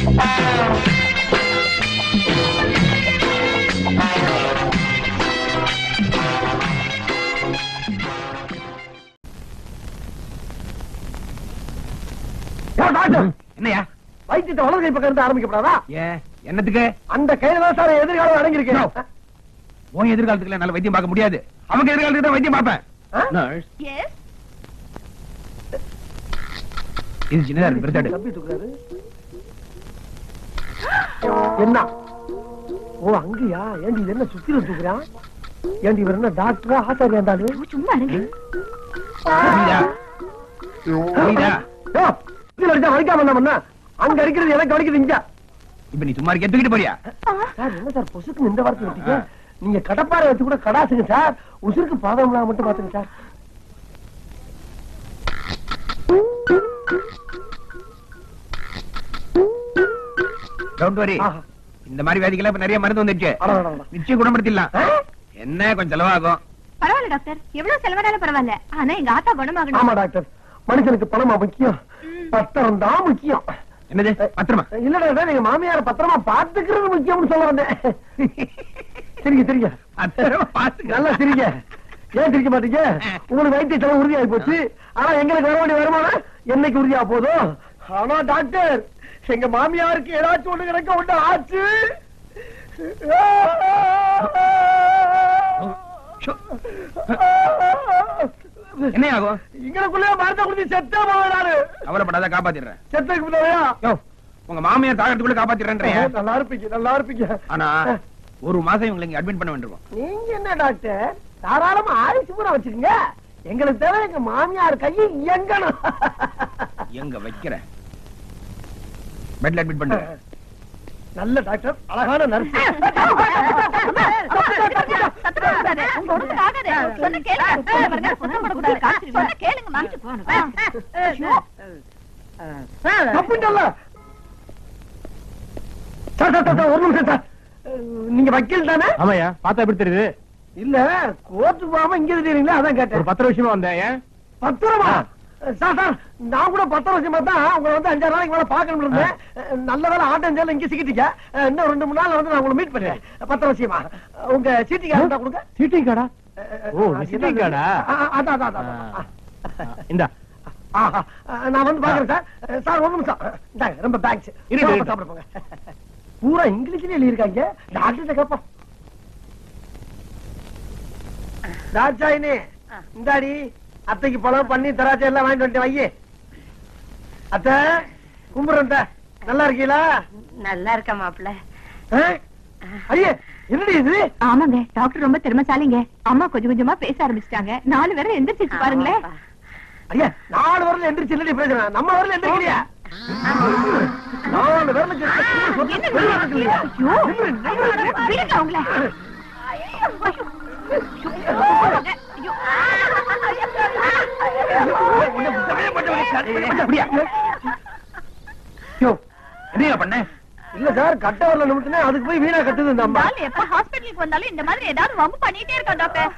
என்னையா வைத்தியத்தை வலது கை பக்கம் இருந்து ஆரம்பிக்கப்படாதா? என்னத்துக்கு? அந்த கையில தான் சார் எதிர்காலம் அடங்கியிருக்கேன். உன் எதிர்காலத்துக்கு என்னால வைத்தியம் பார்க்க முடியாது. அவங்க எதிர்காலத்துக்கு தான் வைத்தியம் பார்ப்பேன். இது சின்னதா இருக்கு, பெருசாடு. தப்பி தூக்குறாரு. என்ன? ஓ அங்கயா? ஏண்டி இது என்ன சுத்தில தூக்குறான்? ஏண்டி இவர் என்ன டாக்டரா ஆசாரியா இருந்தாலும்? சும்மா இருங்க. வலிக்காம என்ன பண்ண? அங்க அடிக்கிறது எனக்கு வலிக்குது இங்க. இப்ப நீ சும்மா இருக்க தூக்கிட்டு போறியா? சார் என்ன சார் பொசுக்கு இந்த வார்த்தை விட்டீங்க? நீங்க கடப்பாறை வச்சு கூட கடாசுங்க சார். உசுருக்கு பாதம் மட்டும் பாத்துங்க சார். Don't worry. இந்த மாதிரி வியாதிக்கெல்லாம் இப்ப நிறைய மருந்து வந்துச்சு. நிச்சயம் குணப்படுத்திடலாம். என்ன கொஞ்சம் செலவாகும். பரவாயில்ல டாக்டர், எவ்வளவு செலவானாலும் பரவாயில்ல. ஆனா எங்க ஆத்தா குணமாகணும். ஆமா டாக்டர், மனுஷனுக்கு பணமா முக்கியம், பத்திரம் தான் முக்கியம். என்னது பத்திரமா? இல்ல நீங்க மாமியார பத்திரமா பாத்துக்கிறது முக்கியம்னு சொல்ல வந்தேன். சரிங்க சரிங்க, நல்லா சிரிங்க. ஏன் சிரிக்க மாட்டீங்க? உங்களுக்கு வைத்திய செலவு உறுதியாகி போச்சு. ஆனா எங்களுக்கு வர வேண்டிய வருமானம் என்னைக்கு உறுதியா போதும்? ஆனா டாக்டர், எங்க மாமியாருக்கு ஏதாச்சும் ஒண்ணு கிடக்க ஒண்ணு ஆச்சு. என்ன ஆகும்? இங்களுக்குள்ளே மருந்த குடிச்சு செத்தே போவாரு. அவரைப்படாத காப்பாத்திடுறேன். செத்துக்கு தேவையா? உங்க மாமியார் தாகத்துக்குள்ள காப்பாத்திடுறேன். நல்லா இருப்பீங்க நல்லா இருப்பீங்க. ஆனா ஒரு மாசம் இவங்களை இங்க அட்மிட் பண்ண வேண்டியிருக்கும். நீங்க என்ன டாக்டர், தாராளமா ஆயுசு பூரா வச்சிருக்கீங்க. எங்களுக்கு தேவை எங்க மாமியார் கையை எங்கணும். எங்க வைக்கிறேன்? பெட்ல அட்மிட் பண்ணு. நல்ல டாக்டர், அழகான நர்ஸ். ஒரு நிமிஷம் சார், நீங்க வக்கீல் தானே? ஆமாயா, பார்த்தா எப்படி தெரியுது? இல்ல கோர்ட்டு போகாம இங்க தெரியுங்களா, அதான் கேட்டேன். ஒரு 10 விஷயமா வந்தேன். 10 ரூபா? சார் நான் கூட 10 வருஷமா தான் உங்களை வந்து 5 நாளைக்கு மேல பாக்கணும் இருந்தேன். நல்ல வேலை ஆட்டம் இங்க சிக்கிட்டீங்க. இன்னும் 2-3 நாள் வந்து நான் உங்களை மீட் பண்ணுறேன். 10 வருஷமா உங்க சீட்டிங் கார்டு கொடுங்க. சீட்டிங் கார்டா? ஓ சீட்டிங் கார்டா? அதான் இந்தா நான் வந்து பாக்குறேன் சார். சார் ஒரு நிமிஷம் இந்தாங்க, ரொம்ப தேங்க்ஸ். சாப்பிட போங்க. பூரா இங்கிலீஷ்ல எழுதியிருக்காங்க. டாக்டர்கிட்ட கேட்போம். ராஜாயினே இந்தாடி, அத்தைக்கு பழம் பண்ணி திராட்சை எல்லாம் வாங்கிட்டு வந்துட்டு வையே. அத்தை கும்பிடுறேன். நல்லா இருக்கீங்களா? நல்லா இருக்க மாப்பிள்ள. ஐயே என்னடி இது? ஆமாங்க, டாக்டர் ரொம்ப திறமைசாலிங்க. அம்மா கொஞ்சம் கொஞ்சமா பேச ஆரம்பிச்சிட்டாங்க. 4 பேரை எந்திரிச்சு பாருங்களேன். ஐயா 4 வரல எந்திரிச்சு இல்லடி பேசுறேன். நம்ம வரல எந்திரிக்கலையா? 4 வரல அவங்கள என்ன பண்ண? இல்ல சார், கட்ட வரல நிமிஷம் அதுக்கு போய் வீணா கட்டுது இந்த அம்மா. எப்ப ஹாஸ்பிடலுக்கு வந்தாலும் இந்த மாதிரி ஏதாவது வம்பு பண்ணிட்டே இருக்கா டாக்டர்.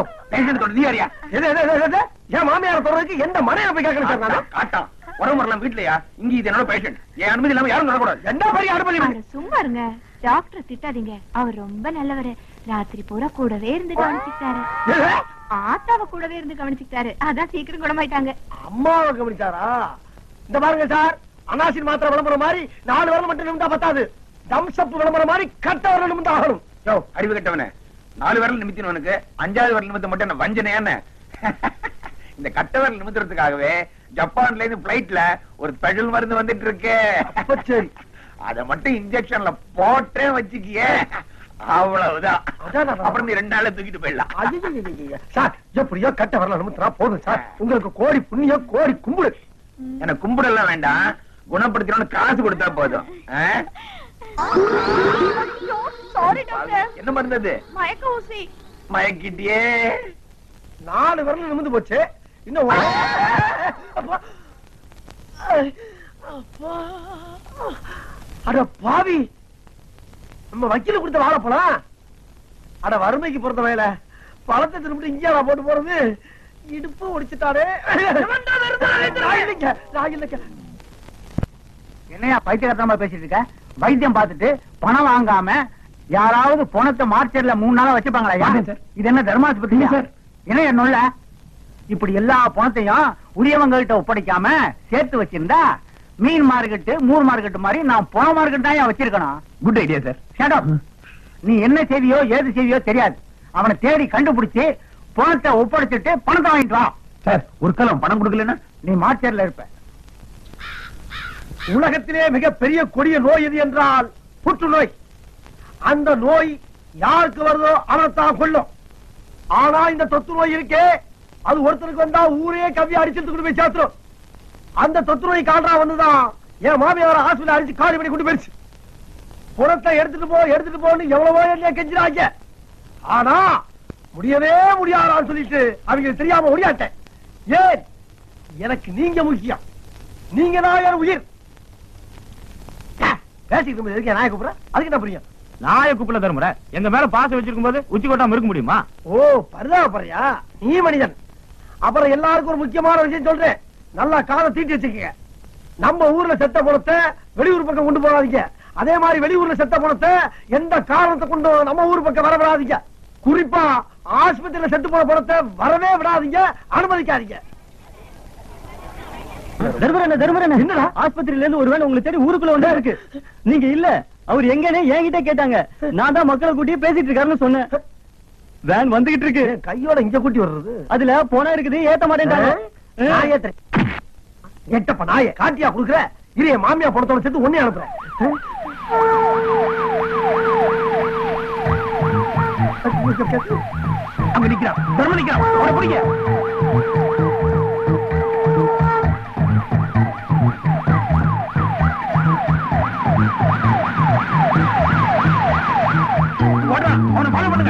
என் மாமியார தொடர்றதுக்கு எந்த மனையை போய் கேட்கணும் சார்? நான் காட்டான் உடம்பு வரலாம் வீட்லயா? இங்க இது என்னோட பேஷண்ட். என் அனுமதி இல்லாம யாரும் நடக்கூடாது. என்ன மாதிரி அனுமதி? சும்மா இருங்க டாக்டர், திட்டாதீங்க. அவர் ரொம்ப நல்லவரு. ராத்திரி பூரா கூடவே இருந்து கவனிச்சுட்டாரு. ஆத்தாவை கூடவே இருந்து கவனிச்சுட்டாரு. அதான் சீக்கிரம் குணமாயிட்டாங்க. அம்மாவை கவனிச்சாரா? இந்த பாருங்க சார், அனாசின் மாத்திரை விளம்பரம் மாதிரி 4 வரல மட்டும் நிமிந்தா பத்தாது. தம்சப் விளம்பரம் மாதிரி கட்ட வரல நிமிந்தா ஆகணும். அறிவு கட்டவனே, 4 விரல் நிமித்தினவனுக்கு 5வது விரல் நிமித்தம் மட்டும் என்ன வஞ்சனையான? இந்த கட்ட விரல் நிமித்துறதுக்காகவே ஜப்பான்ல இருந்து பிளைட்ல ஒரு ஸ்பெஷல் மருந்து வந்துட்டு இருக்கு. சரி, அத மட்டும் இன்ஜெக்ஷன்ல போட்டே வச்சுக்கியே, அவ்வளவுதான். அப்புறம் நீ 2 நாள்ல தூக்கிட்டு போயிடலாம். சார் எப்படியோ கட்ட வரல நிமித்தினா போதும் சார். உங்களுக்கு கோடி புண்ணியம், கோடி கும்பிடு. எனக்கு கும்பிடலாம் வேண்டாம், குணப்படுத்தணும்னு காசு கொடுத்தா போதும். என்ன மருந்தது? மயக்க ஊசி. மயக்கிட்டியே. 4 வரல நிமிந்து போச்சு. இன்னும் அட பாவி, நம்ம வக்கீல கொடுத்த வாழைப்பழம். அட வறுமைக்கு பொறுத்த வயல பழத்தை திரும்பிட்டு இங்கே போட்டு போறது. இடுப்பு ஒடிச்சுட்டாரு. என்னையா பைத்தியக்காரத்தனமா பேசிட்டு இருக்க? வைத்தியம் பார்த்துட்டு பணம் வாங்காம யாராவது பணத்தை மார்ச்சர்ல 3 நாளா வச்சுப்பாங்களா? இது என்ன தர்மாஸ்பத்திரி சார்? என்ன என்னுள்ள இப்படி எல்லா பணத்தையும் உரியவங்கள்ட்ட ஒப்படைக்காம சேர்த்து வச்சிருந்தா மீன் மார்க்கெட்டு மூர் மார்க்கெட்டு மாதிரி நான் பண மார்க்கெட் தான் வச்சிருக்கணும். Good idea sir. Shut up. நீ என்ன செய்தியோ ஏது செய்தியோ தெரியாது. அவனை தேடி கண்டுபிடிச்சு பணத்தை ஒப்படைச்சிட்டு பணத்தை வாங்கிட்டு வா. சார் ஒரு காலம் பணம் கொடுக்கலன்னா நீ மார்ச்சர்ல இருப்ப. உலகத்திலே மிகப்பெரிய கொடிய நோய் எது என்றால் புற்றுநோய். அந்த நோய் யாருக்கு வருதோ அவனைத்தான் கொல்லும். ஆனா இந்த தொற்று நோய் இருக்கே, அது ஒருத்தருக்கு வந்தா ஊரே கவ்வி அடிச்சு கொண்டு போய் சேர்த்துரும். அந்த தொற்று நோய் கால்றா வந்துதான் என் மாமியார ஹாஸ்பிட்டல் அடிச்சு காலி பண்ணி கொண்டு போயிடுச்சு. புறத்தை எடுத்துட்டு போன்னு எவ்வளவோ என்ன கெஞ்சிராங்க. ஆனா முடியவே முடியாதான்னு சொல்லிட்டு அவங்க தெரியாம முடியாட்டேன். ஏன்? எனக்கு நீங்க முக்கியம். நீங்க தான் என் உயிர். பேசிட்டு நாய கூப்பிடுறேன், அதுக்கு என்ன புரியும்? நாய கூப்பிட தருமுறை எங்க மேல பாசம் வச்சிருக்கும் போது உச்சி கொட்டாம இருக்க முடியுமா? ஓ பரிதாபப்படுறியா? நீ மனிதன். அப்புறம் எல்லாருக்கும் ஒரு முக்கியமான விஷயம் சொல்றேன், நல்லா காதை தீட்டி வச்சுக்கங்க. நம்ம ஊர்ல செத்த பணத்தை வெளியூர் பக்கம் கொண்டு போகாதீங்க. அதே மாதிரி வெளியூர்ல செத்த பணத்தை எந்த காரணத்தை கொண்டு நம்ம ஊர் பக்கம் வர விடாதீங்க. குறிப்பா ஆஸ்பத்திரியில செத்து போன பணத்தை வரவே விடாதீங்க, அனுமதிக்காதீங்க. தர்மரன் என்னடா ஆஸ்பத்திரியில இருந்து ஒருவேளை உங்களுக்கு தேடி ஊருக்குள்ள வந்தா இருக்கு. நீங்க இல்ல, அவர் எங்கன்னு என்கிட்ட கேட்டாங்க. நான் தான் மக்களை கூட்டி பேசிட்டு இருக்காருன்னு சொன்னேன். வேன் வந்துகிட்டு இருக்கு. கையோட இங்க கூட்டி வர்றது, அதுல போனா இருக்குது, ஏத்த மாட்டேன்டாங்க. நான் ஏத்துறேன். எட்டப்ப நாய காட்டியா குடுக்குற? இரு, என் மாமியா பணத்தோட சேர்த்து ஒன்னே அனுப்புறேன். அங்க நிக்கிறான், தர்ம நிக்கிறான், அவனை பிடிங்க. அவனை ஃபாலோ பண்ணுங்க.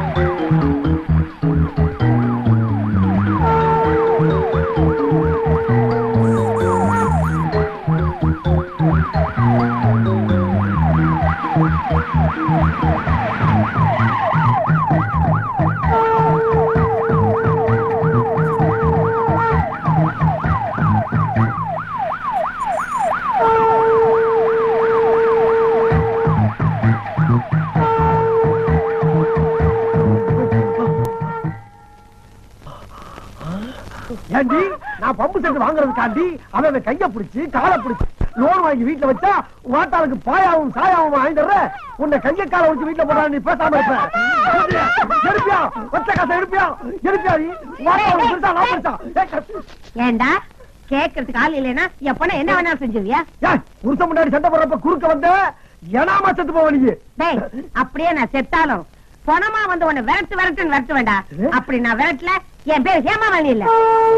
ஏண்டி, நான் பம்பு செட்டு வாங்குறதுக்காண்டி அவன் கைய பிடிச்சு காலை பிடிச்சு லோன் வாங்கி வீட்டுல வச்சா வாட்டாளுக்கு பாயாவும் சாயாவும் வாங்கிடுற. உன்னை கைய காலை வச்சு வீட்டுல போடா, நீ பேசாம இருப்ப. எடுப்பியா? ஒற்ற காசை எடுப்பியா? ஏண்டா கேக்குறதுக்கு ஆள் இல்லைன்னா என் பொண்ணை என்ன வேணாலும் செஞ்சுவியா? புருஷன் முன்னாடி சண்டை போடுறப்ப குறுக்க வந்த ஏனாமா செத்து போவ நீ. டேய், அப்படியே நான் செத்தாலும் பொணமா வந்து உன்னை விரட்டு வேண்டா. அப்படி நான் விரட்டல, என் பேர் ஹேமாவளி இல்ல.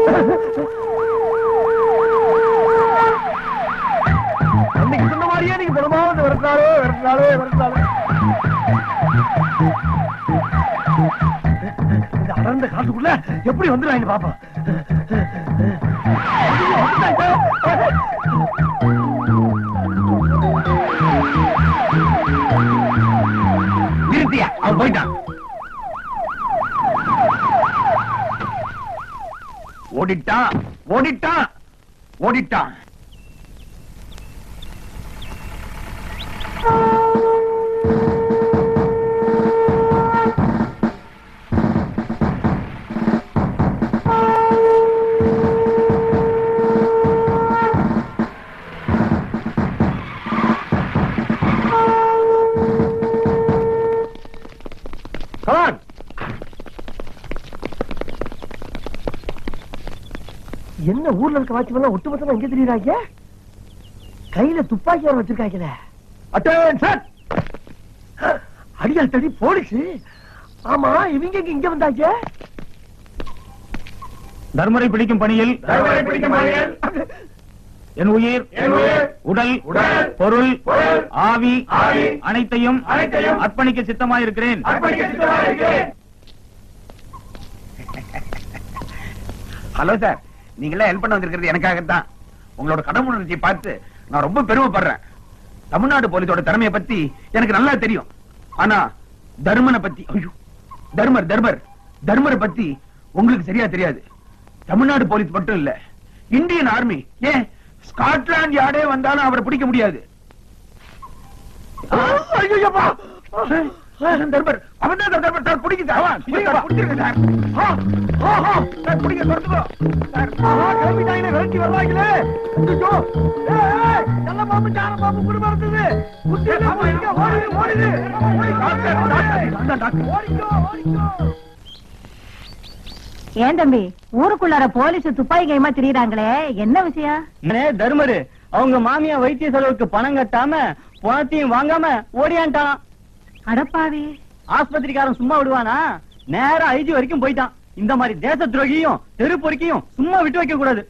அன்னைக்கு சொன்ன மாதிரியே நீங்க பொணமா வந்து விரட்டினாலே. இந்த அடர்ந்த காட்டுக்குள்ள எப்படி வந்துடுறாங்க பாப்பா. நிறுத்தியா, அவன் போயிட்டான். ஓடிட்டான். என்ன ஊர்ல இருக்க வாட்ச்மேன் ஒட்டுமொத்தமா எங்க தெரியுறாங்க? கையில துப்பாக்கி வர வச்சிருக்காங்க. அட்டென்ஷன்! அடியால் தடி போலீஸ். ஆமா, இவங்க இங்க வந்தாங்க. தர்மரை பிடிக்கும் பணியில் என் உயிர், உடல், பொருள், ஆவி அனைத்தையும் அர்ப்பணிக்க சித்தமாயிருக்கிறேன். ஹலோ சார், நீங்களே ஹெல்ப் பண்ண வந்திருக்கிறது எனக்காகத்தான். உங்களோட கடவுளுடைய பார்த்து நான் ரொம்ப பெருமைப்படுறேன். தமிழ்நாடு போலீஸோட திறமையை பத்தி எனக்கு நல்லா தெரியும். ஆனா தர்மனை பத்தி, ஐயோ தர்மரை பத்தி உங்களுக்கு சரியா தெரியாது. தமிழ்நாடு போலீஸ் மட்டும் இல்ல, இந்தியன் ஆர்மி, ஏன் ஸ்காட்லாந்து யார்டே வந்தாலும் அவரை பிடிக்க முடியாது. ஐயோப்பா தர்மர் அவன் தான் தர்மர் சார், பிடிக்க சார், பிடிச்சிருங்க சார். சார் பிடிக்க தொடர்ந்துக்கோ சார். கிளம்பிட்டாங்க, விரட்டி வர்றாங்களே. ஐயோ, நல்ல பாம்பு சார பாம்பு குடு மறந்தது. ஓடிக்கோ ஓடிக்கோ. ஏன் தம்பி ஊருக்குள்ளார போலீஸ் துப்பாக்கி கைமா திரியறாங்களே, என்ன விஷயம்? தர்மரு அவங்க மாமியா வைத்திய செலவுக்கு பணம் கட்டாம பணத்தையும் வாங்காம ஓடியான்ட்டான். அடப்பாவி, ஆஸ்பத்திரிக்காரன் சும்மா விடுவானா? நேரா ஐஜி வரைக்கும் போயிட்டான். இந்த மாதிரி தேச துரோகியும் தெரு பொறுக்கியும் சும்மா விட்டு வைக்க கூடாது.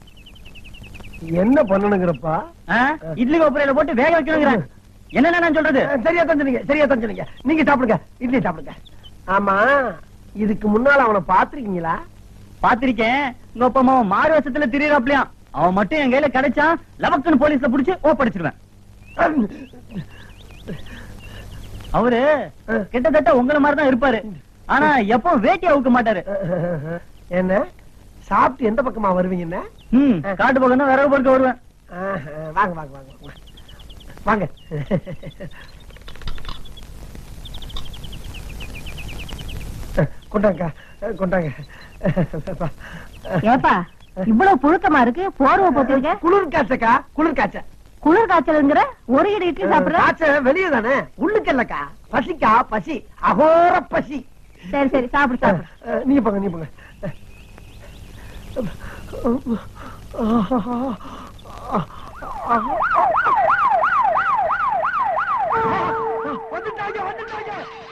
என்ன பண்ணணுங்கிறப்பா? இட்லி கோப்பரையில போட்டு வேக வைக்கணுங்கிறேன். என்னென்ன நான் சொல்றது? சரியா தான் சொன்னீங்க. நீங்க சாப்பிடுங்க, இட்லி சாப்பிடுங்க. ஆமா, இதுக்கு முன்னால அவனை பாத்திருக்கீங்களா? பாத்திருக்கேன். உங்க அப்பா அம்மா மாறு வருஷத்துல திரியறாப்லையா? அவன் மட்டும் என் கையில கிடைச்சா லவக்குன்னு போலீஸ்ல புடிச்சு ஓப்படிச்சிருவேன். அவரு கிட்டத்தட்ட உங்களை மாதிரிதான் இருப்பாரு. ஆனா எப்போ வேட்டி அவுக்க மாட்டாரு. என்ன சாப்பிட்டு எந்த பக்கமா வருவீங்க? காட்டு பக்கம் தான் விறகு பொறுக்க வருவேன். வாங்க வாங்க வாங்க வாங்க. கொண்டாங்க கொண்டாங்க. ஏப்பா இவ்வளவு புழுக்கமா இருக்கு, போர்வை போட்டிருக்க? குளிர் காய்ச்சக்கா, குளிர் காய்ச்ச. குளிர் காய்ச்சலுங்கிற ஒரு இடி இட்லி சாப்பிடுற? காய்ச்ச வெளியே தானே, உள்ளுக்கு இல்லக்கா. பசிக்கா பசி, அகோர பசி. சரி சரி சாப்பிடு சாப்பிடு. நீங்க போங்க நீங்க போங்க. வந்துட்டாங்க வந்துட்டாங்க.